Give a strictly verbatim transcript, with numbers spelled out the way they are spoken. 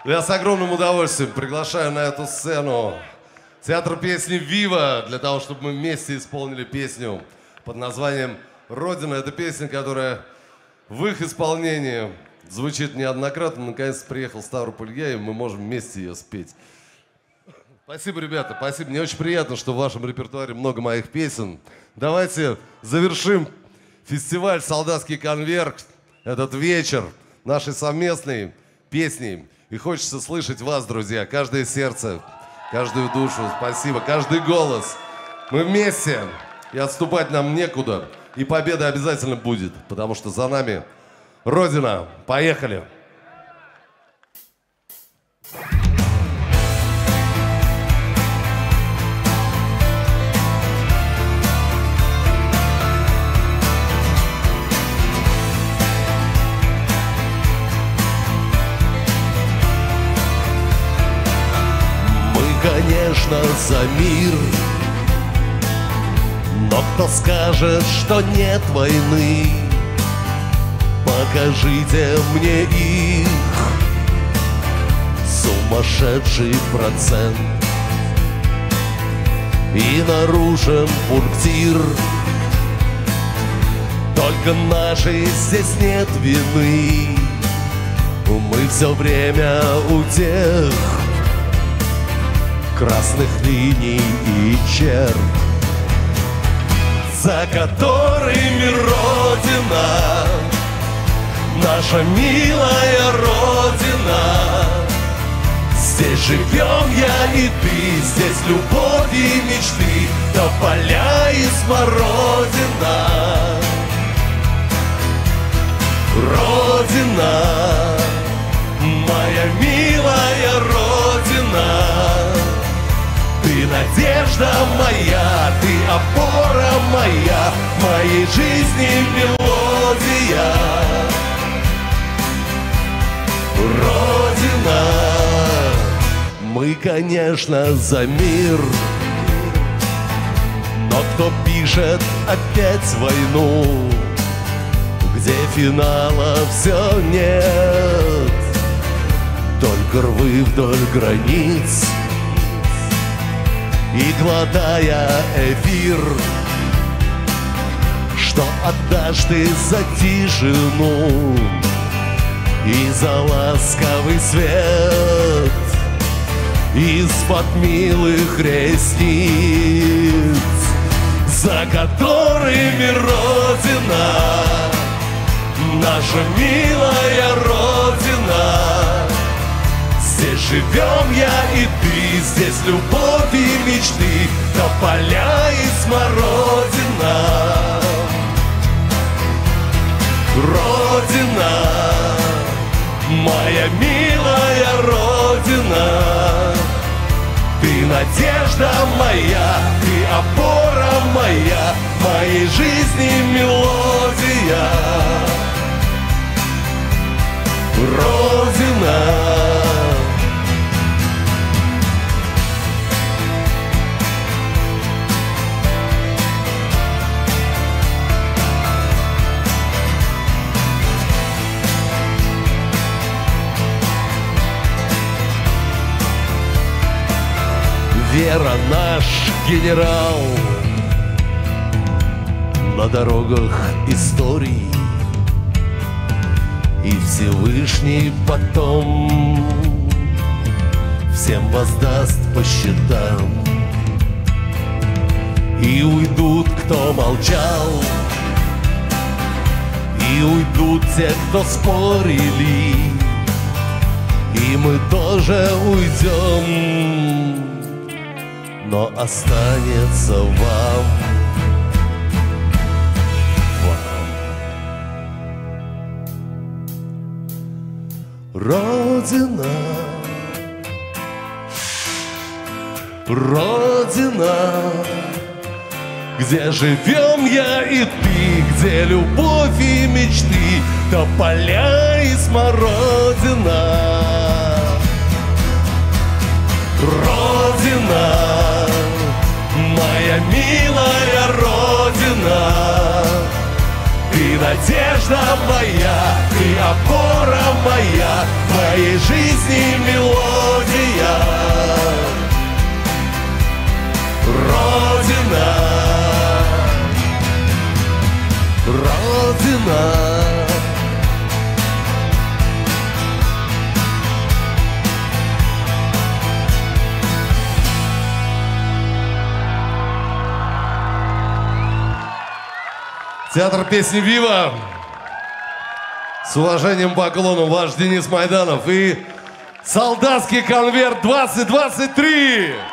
Я с огромным удовольствием приглашаю на эту сцену театр песни «Вива» для того, чтобы мы вместе исполнили песню под названием «Родина». Это песня, которая в их исполнении звучит неоднократно. Наконец-то приехал Ставрополь я, и мы можем вместе ее спеть. Спасибо, ребята, спасибо. Мне очень приятно, что в вашем репертуаре много моих песен. Давайте завершим фестиваль «Солдатский конверт», этот вечер нашей совместной песней. И хочется слышать вас, друзья, каждое сердце, каждую душу. Спасибо, каждый голос. Мы вместе, и отступать нам некуда. И победа обязательно будет, потому что за нами Родина. Поехали! Конечно, за мир, но кто скажет, что нет войны? Покажите мне их. Сумасшедший процент и нарушен пунктир. Только нашей здесь нет вины. Мы все время у тех красных линий и черт, за которыми Родина, наша милая Родина. Здесь живем я и ты, здесь любовь и мечты, тополя и смородина. Родина, моя милая Родина. Ты надежда моя, ты опора моя, моей жизни мелодия. Родина, мы, конечно, за мир, но кто пишет опять войну, где финала все нет, только рвы вдоль границ. И глотая эфир, что отдашь ты за тишину и за ласковый свет из-под милых ресниц, за которыми Родина, наша милая Родина. Здесь живем я и ты, здесь любовь и мечты, тополя и смородина. Родина, моя милая Родина. Ты надежда моя, ты опора моя, моей жизни мелодия. Родина. Вера наш генерал на дорогах истории, и Всевышний потом всем воздаст по счетам. И уйдут, кто молчал, и уйдут те, кто спорили, и мы тоже уйдем. Но останется вам, вам. Родина, Родина, где живем я и ты, где любовь и мечты, тополя и смородина. Родина, моя милая Родина. Ты надежда моя, ты опора моя, моей жизни милая. Родина. Театр песни «Вива». С уважением поклону, ваш Денис Майданов и солдатский конверт двадцать двадцать три.